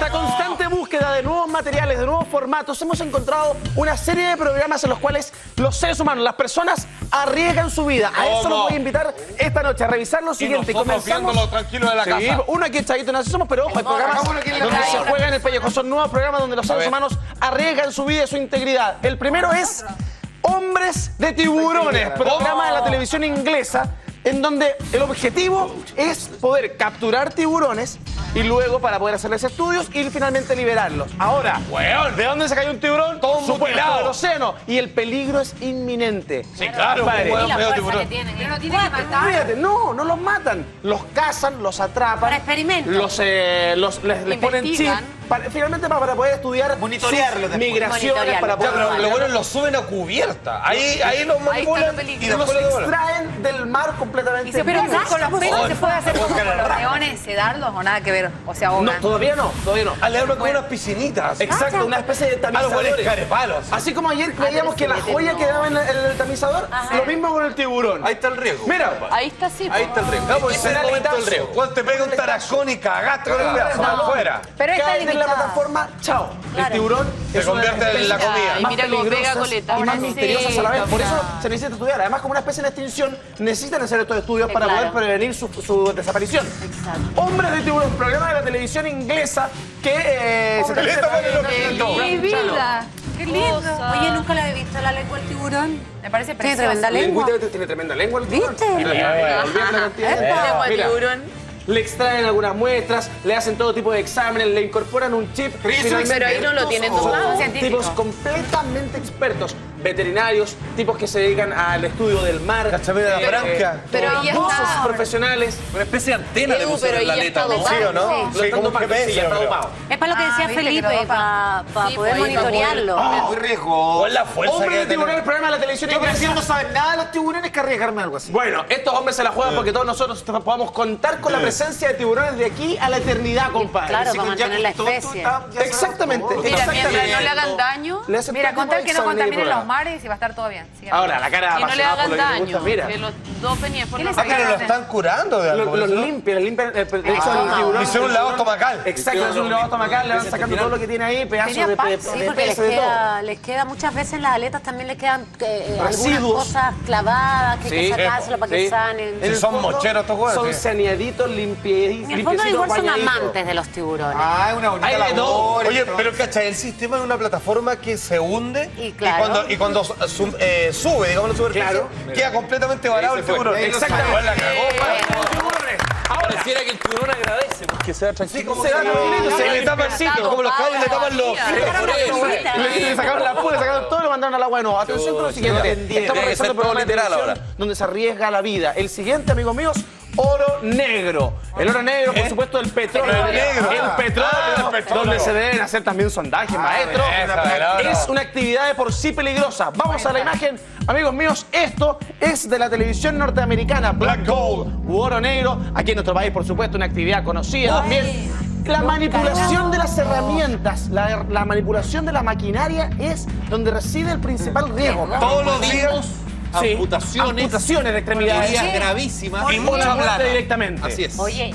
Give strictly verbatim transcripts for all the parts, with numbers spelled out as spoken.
nuestra constante búsqueda de nuevos materiales, de nuevos formatos, hemos encontrado una serie de programas en los cuales los seres humanos, las personas, arriesgan su vida. A eso los voy a invitar esta noche, a revisar lo siguiente. Y nosotros viéndolo tranquilo de la casa. Sí, uno aquí echadito, no somos, pero ojo, hay programas donde se juega en el pellejo. Son nuevos programas donde los seres humanos arriesgan su vida y su integridad. El primero es Hombres de Tiburones, programa de la televisión inglesa, en donde el objetivo es poder capturar tiburones y luego para poder hacerles estudios y finalmente liberarlos. Ahora, Weón. ¿de dónde se cayó un tiburón? Todo Supuesto, del océano. Y el peligro es inminente. Sí, claro, Padre. un Y la medio fuerza tiburón. que tienen. Pero no tiene que matar. Fíjate, no, no los matan. Los cazan, los atrapan. Para experimentos. Los, eh, los les, les ponen chip. Investigan. Para, finalmente para, para poder estudiar Monitorearlos sus después. migraciones. Para Ya, poder pero lo bueno es lo suben a cubierta. Ahí, ahí los Ahí está manipulan lo peligroso. y los después lo devuelven. extraen del mar completamente. Y se pero vivos. con los pelos se puede hacer como Ojalá. con los leones, sedarlos o nada que ver. O sea, No, ahogan. todavía no, todavía no. Ah, le abren como unas piscinitas. Exacto, una especie de A los buenos tamizadores. carepalos. Así como ayer veíamos que la joya quedaba en el, en el tamizador, lo mismo con el tiburón. Ahí está el riesgo. Mira, Ahí está, sí. Ahí está el riesgo. No, pues ese es el momento del riesgo. Cuando te pega un tarascón y cagaste con el brazo afuera. Pero está caen en la limitada. plataforma, chao. El tiburón Se es una de las convierte en la especies comida. Y más mira cómo pega peligrosas coleta. y más Sí, misteriosas a la vez. Por eso capaz. se necesita estudiar. Además, como una especie en extinción, necesitan hacer estos estudios Sí, para claro. poder prevenir su, su desaparición. Exacto. Hombres de Tiburón, programa de la televisión inglesa que eh, se Listo, transmite a vale, lo través que de- no. ¡Mi vida! ¡Qué lindo! Oye, nunca la he visto la lengua del tiburón. Me parece Tiene precioso. tremenda lengua. Lengüita, tiene tremenda lengua el tiburón. ¿Viste? Y la- Eh, olvídate la cantidad de- Epa. Lengua de Mira, tiburón. le extraen algunas muestras, le hacen todo tipo de exámenes, le incorporan un chip. Finalmente, pero ahí no lo tienen son tomado. tipos completamente expertos, veterinarios, tipos que se dedican al estudio del mar. Cachapera de la branquia. Pero ahí buzos está. profesionales. Una especie de antena le Edu, pusieron pero en la ahí aleta, está ¿no? dopado. ¿Sí o no? Lo Sí, están como un dopando, G P S, sí, ya está yo creo. dopado. Es para lo que Ah, decía ¿viste que Felipe, lo dopa? para Sí, poder pues ahí está monitorearlo. Muy riesgo. ¿Cuál es la fuerza Hombre que de debe tiburón, tener? el programa de la televisión Yo inglesa. prefiero no saber nada de los tiburones que arriesgarme a algo así. Bueno, estos hombres se la juegan porque todos nosotros podamos contar con la presencia de tiburones de aquí a la eternidad, compadre. Claro, Así para que ya mantener la todo tú especie. estás- ya sabes Exactamente. todo. Mira, Exactamente. mientras no le hagan daño, Le hacen mira, todo con tal tipo que de no exámenes y contaminen los pruebas. mares y va a estar todo bien. Sigan. Ahora, la cara Y no le apasionada hagan por lo que le daño, gusta, mira. que los dopen y después ¿Qué no les se Ah, pero lo queden. están curando de algo. Los, los ¿no? limpian, limpian el, el, el, Ah, del tiburón. Hicieron un lavado estomacal. Exacto, es un lavado estomacal, le van sacando todo lo que tiene ahí, pedazos Tenía de, de, paz, de, Sí, de porque les peso, de todo. queda, les queda muchas veces en las aletas también les quedan eh, algunas Residuos. cosas clavadas que hay Sí, que sacárselo para sí. que sanen. En Sí, el son fondo, mocheros estos huevos, Son sí. saneaditos, limpiecitos, En el fondo igual son bañaditos. amantes de los tiburones. Ah, es una bonita Hay de todo. labor. Oye, esto. pero cacha, el sistema es una plataforma que se hunde Y claro. cuando, y cuando su- eh, sube, digamos, la superficie, Claro. queda completamente varado el se fue. tiburón. Ahí lo Exactamente. sacó. La cagó. Ahora, Pareciera que el tiburón agradece porque se va tranquilo. se va tranquilito, se le tapan como los cables le tapan los... Por eso. Le, le sacaron la púa, le sacaron todo y lo mandaron al agua de nuevo. Atención con lo siguiente. Tiene Estamos que realizando ser un programa de todo literal televisión ahora. donde se arriesga la vida. El siguiente, amigos míos, oro negro. El oro negro, por supuesto, el petróleo. El negro. El petróleo, Ah, el petróleo. donde se deben hacer también sondajes, maestro. esa, el oro. Es una actividad de por sí peligrosa. Vamos a la imagen. Amigos míos, esto es de la televisión norteamericana. Black Gold u oro negro. Aquí en nuestro país, por supuesto, una actividad conocida también. La manipulación de las herramientas, la, la manipulación de la maquinaria es donde reside el principal riesgo. Todos los días... Sí, Amputaciones. amputaciones de extremidades. Heridas gravísimas. Y mucha muerte directamente. Así es. Oye,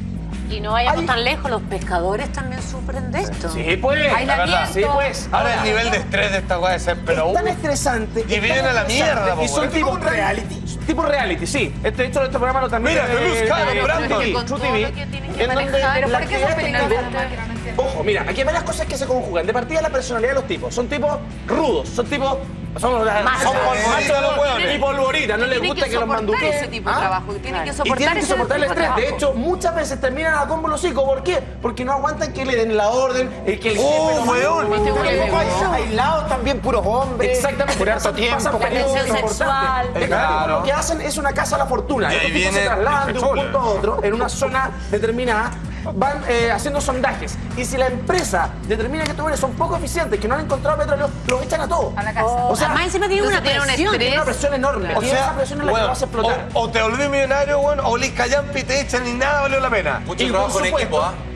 y no vayamos Ay. tan lejos, los pescadores también sufren de esto. Sí, pues. Aislamiento. Sí, pues. Ahora el nivel de estrés de esta weá es ser, pero... Es tan uh, estresante. es Dividen tan a la estresante, mierda, po, Y son weón. tipos reality. Tipo reality, sí. Este, de hecho, este programa lo también. Mira, Luz Caro, Brandon. Con True todo T V. lo que tienen que En donde manejar. Pero la ¿por qué son actividad peligrosos? técnica- Ojo, mira, aquí hay varias cosas que se conjugan. De partida, la personalidad de los tipos. Son tipos rudos, son tipos. Son, son Machos. machos de los hueones. Y polvoritas, no les Tienen gusta que que los soportar manduquen. ese tipo de ¿Ah? trabajo. Tienen que Claro. Y soportar tienen que ese soportar el tipo de estrés. De trabajo. hecho, muchas veces terminan a combo los hocico. ¿Por qué? Porque no aguantan que le den la orden, el que el jefe ¡Oh, los weón! mande. Este Tampoco hay weón. aislados también puros hombres. Exactamente. Por harto Pasan- tiempo. pasan periodos Tensión importantes. sexual. Eh, Claro. Lo que hacen es una casa a la fortuna. Y ahí Estos tipos se viene trasladan el de un petróleo. punto a otro en una zona determinada. Van eh, haciendo sondajes. Y si la empresa determina que estos hombres son poco eficientes, que no han encontrado petróleo, los echan a todos. A la casa. O sea, Además encima tiene una entonces tiene un presión. estrés. tiene una presión enorme. O y sea, esa presión es la que weón, lo hace explotar. o, o te volvés millonario, weón, o olís callampa y te echan y nada valió la pena. Mucho Y trabajo por en supuesto, equipo, ¿ah?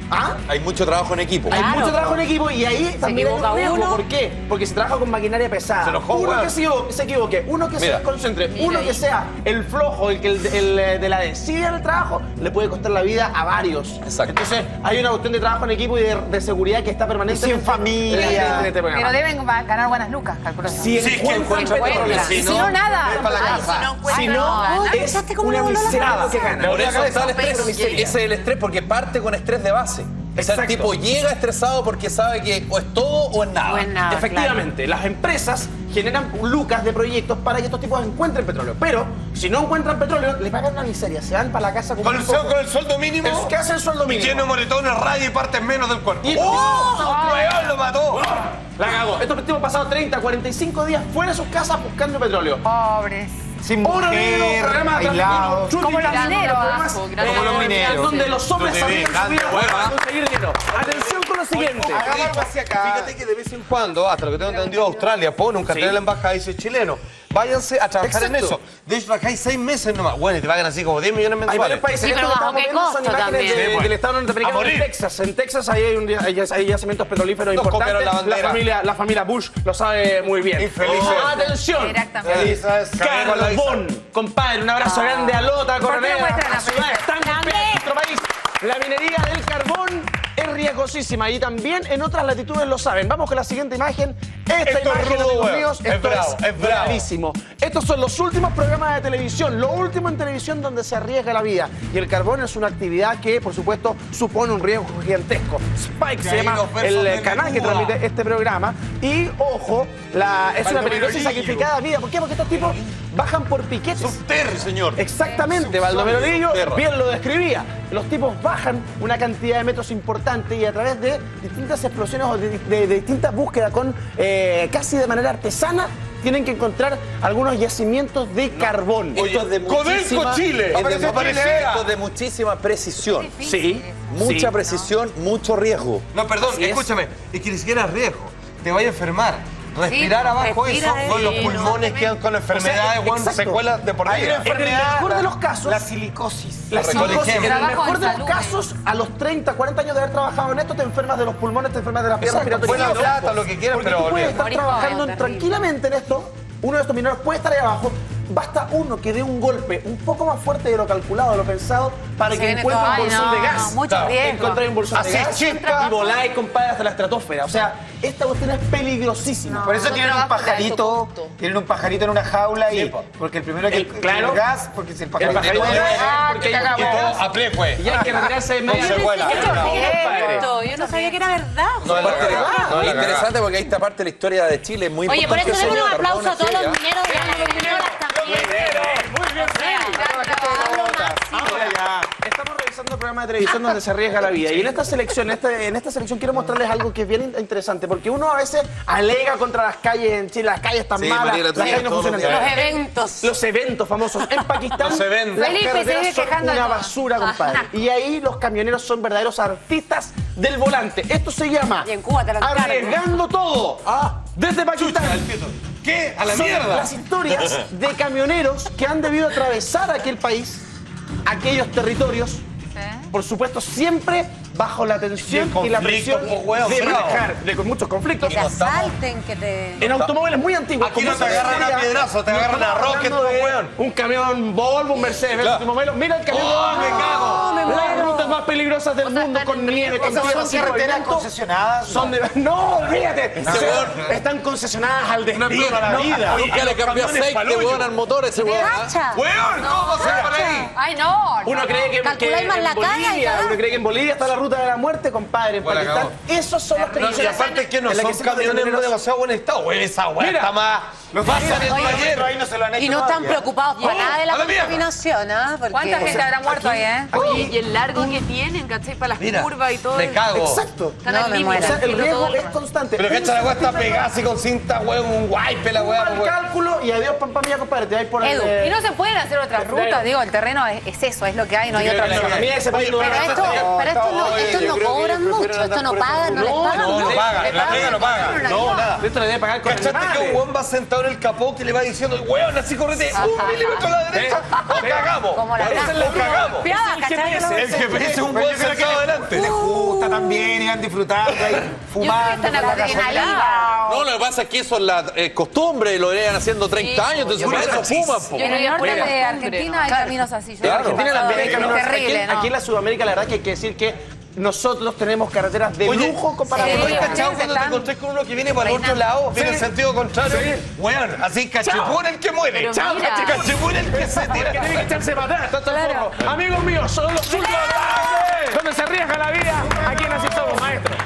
¿Ah? Hay mucho trabajo en equipo. Hay Claro, mucho trabajo po. en equipo y ahí también hay equivoca un riesgo. uno. ¿Por qué? Porque se trabaja con maquinaria pesada. Se enojó, uno weón. que se equivoque, se equivoque, uno que se Mira. desconcentre, Mira uno ahí. que sea el flojo, el que el, el, eh, de la desidia en el trabajo, le puede costar la vida a varios. Exacto. Entonces, hay una cuestión de trabajo en equipo y de, de seguridad que está permanente. Y sin familia. En este programa. Pero deben va- ganar buenas lucas, calculo. yo. Si Sí, que encuentran encuentran petróleo. petróleo. Y si no, nada. Es para la Ay, casa. si no encuentran Si no, nada. es ¿Pensaste cómo una le voló la miseria lo que cabeza? gana. Por eso está el Pero estrés. miseria. Ese es el estrés porque parte con estrés de base. O sea, el Exacto. tipo llega estresado porque sabe que o es todo o es nada. O es nada. Efectivamente, las empresas generan lucas de proyectos para que estos tipos encuentren petróleo. Pero si no encuentran petróleo, les pagan una miseria. Se van para la casa con Con un el, poco. con el sueldo mínimo. Es que hace el sueldo Y mínimo. tiene moretones, rayas y partes menos del cuerpo. Y- ¡Oh! ¡Weón, lo mató! La cagó. Estos tipos han pasado treinta, cuarenta y cinco días fuera de sus casas buscando petróleo. Pobres. Sin Oro negro, mujer, programa de aislados. tráfico, Como los shooting, mineros, programas, abajo, eh, gran- Como los mineros. Donde los hombres Los sabían bebés, su vida grande, para hueva. conseguir dinero. Atención con lo siguiente. Hagamos algo así acá. Fíjate que de vez en cuando, hasta lo que tengo entendido, Australia pone un cartel en la embajada y dice chileno. Váyanse a trabajar en Exacto. eso. De hecho, trabajáis seis meses nomás. Bueno, y te pagan así como diez millones Hay mensuales. varios países. Sí, Esto pero que bajo estamos qué viendo son costo imágenes también. de- Sí, pues. del Estado norteamericano A de morir. Texas. En Texas hay, un, hay, hay yacimientos petrolíferos Nos importantes. comieron la bandera. familia, la familia Bush lo sabe muy bien. Infelices. Oh, atención. Directamente. Felices. Carbón. Compadre, un abrazo grande a Lota, ¿Por qué no Coronel, muestran a la ciudades tan película? golpeadas en nuestro país. La minería del carbón es riesgosísima y también en otras latitudes lo saben. Vamos con la siguiente imagen. Esta Esto es imagen, rudo, amigos weón. míos, Es esto bravo, es bravo. bravísimo. Estos son los últimos programas de televisión, lo último en televisión donde se arriesga la vida. Y el carbón es una actividad que, por supuesto, supone un riesgo gigantesco. Spike se ahí llama los versos el de canal que Neruda. transmite este programa. Y, ojo, la, es una Baldomero peligrosa y Lillo. sacrificada vida. ¿Por qué? Porque estos tipos bajan por piquetes. Subterráneo, señor. Exactamente, Baldomero Lillo Subterráneo. bien lo describía. Los tipos bajan una cantidad de metros importante y a través de distintas explosiones o de, de- de distintas búsquedas con eh, casi de manera artesana tienen que encontrar algunos yacimientos de carbón. Esto es de muchísima, Codelco, Chile. es de, Apareció apareció, Chile. esto es de muchísima precisión. Sí, Mucha sí. precisión, mucho riesgo. No, perdón, Así es. escúchame. Es que ni siquiera es riesgo. Te vaya a enfermar. Respirar Sí, abajo respira, eso con los sí, pulmones no, quedan con enfermedades, weón, exacto. secuelas de por Hay vida. una En el enfermedad, mejor de los casos, la silicosis. la Recordemos. psicosis, en el Trabajo mejor en de los salud, casos, a los treinta, cuarenta años de haber trabajado en esto, te enfermas de los pulmones, te enfermas de las piernas Exacto, respiratorias. fue la plata, lo que quieras, Porque pero tú puedes estar Morís trabajando joven, terrible. tranquilamente en esto, uno de estos mineros puede estar ahí abajo, basta uno que dé un golpe un poco más fuerte de lo calculado, de lo pensado, para Se que viene encuentre todo. un Ay, bolsón no, de gas. mucho Claro, riesgo. encontráis un bolsón de Así gas chispa. y voláis, compadre, hasta la estratosfera. O sea, esta cuestión es peligrosísima. Por eso no tienen un trabajo de alto pajarito, costo. tienen un pajarito en una jaula y Sí, po. porque el primero que El- claro. el gas, porque si el El pajarito, pajarito no de muere, gas, Ah, porque que hay- cagamos. y todo- A ple, pues. y hay que retirarse de media secuela. Yo no Compadre. sabía Yo no sabía que era verdad. No, es la Parte de- cagada. no, es la interesante porque ahí está parte de la historia de Chile, es muy Oye, por importante. eso denle un sobre aplauso a todos carbono los llega. mineros y a las mineras también. Muy bien, Ahora ya. Estamos revisando el programa de televisión donde se arriesga la vida. Y en esta selección, en, este- en esta selección quiero mostrarles algo que es bien interesante. Porque uno a veces alega contra las calles en Chile, las calles están Sí, malas, Mariela, las tú calles no todos los funcionan. Los días. eventos. Los eventos famosos. En Pakistán, Los eventos. las Felipe se carreteras vive son quejando de una todo. basura, compadre. Y ahí los camioneros son verdaderos artistas del volante. Esto se llama Y en Cuba te lo encargo. arriesgando todo. Ah, Desde Pakistán. ¿qué? A la Son mierda. las historias de camioneros que han debido atravesar aquel país, aquellos territorios, por supuesto, siempre bajo la tensión Y el y la conflicto, presión po, weón, de bravo. manejar, de con muchos conflictos. Que te asalten, que te... En automóviles muy antiguos. Aquí como no te esa agarran a historia, piedrazo, te no agarran a estamos rocket, hablando de weón. Un camión Volvo, un Mercedes, Claro. un modelo. Mira el camión. ¡Oh, me cago! me Las muero. rutas más peligrosas del mundo con nieve, con ¿Esas tierra son sin carreteras pavimento. concesionadas? Son de... No, olvídate. Ese O sea, weón- están concesionadas al destino. pluma a la No, vida. oye, Nunca le los cambió camiones aceite, palullo. weón, al motor ese weón. ¿ah? Gacha. Weón, ¿cómo se por ahí? Ay, no. Uno no, cree que, Calculáis que más en la caga y Bolivia, cagá. uno cree que en Bolivia está la ruta de la muerte, compadre. En Bueno, Pakistán, acabó. esos son los No, camiones. y aparte que no En la son se puede camiones en tener- demasiado buen estado, güey. Esa weá Mira. está más. Los pasan en Oye, taller. ahí no se lo han hecho Y no están todavía. preocupados para No, nada de la a la mierda. contaminación, ¿ah? Porque- ¿Cuánta gente habrá muerto ahí, eh? Oye, y el largo que tienen, ¿cachai? Para las Mira, curvas y todo. me es- cago. Exacto. Están No, al me límite, muero. O sea, el haciendo riesgo todo el es rato. constante. Pero que esta la weá está pegada así con cinta, weón, un wipe la Un weá, mal weón. cálculo y adiós, pampa mía, compadre. Te vas por Edu, el... y no se pueden hacer otras rutas, digo, el terreno es, es eso, es lo que hay, no hay otra La opción. economía de ese país no Pero da- esto, pero esto no, Oye, esto yo no creo que cobran prefieren mucho, esto andar no por ese pagan, no les No, pagan. No, no Le pagan, la pagan, pega no pagan. una No, ayuda. nada. Esto le debe pagar con ¿Cachaste que un animales. weón va sentado en el capó que le va diciendo, weón, así correte un milímetro a la derecha o cagamos? Como la Esa es la granja. cagamos. Piada, ¿cachai? El G P S es un buen sentado adelante. Les gusta también, iban disfrutando ahí, fumando. están con la adrenalina. gasolina. No, lo que pasa es que eso es la eh, costumbre y lo venían haciendo treinta años, entonces por eso fuman, po. En el norte Fuera. de Argentina hay caminos así. Yo Claro. creo que Argentina pasa también hay de- caminos. terrible, aquí, ¿no? aquí en la Sudamérica, la verdad que hay que decir que nosotros tenemos carreteras de Oye, lujo comparado sí, con ¿No otras. has cachado ustedes cuando te están encontrás con uno que viene para el otro reinando. lado? Viene en sentido contrario. Weón, así cachipún el que muere. Pero Chao, mira. cachipún el que se tira. Que tiene que echarse para atrás. Tanto el Claro. forro. Amigos míos, son los últimos donde se arriesga la vida. Aquí en Así Somos, maestros.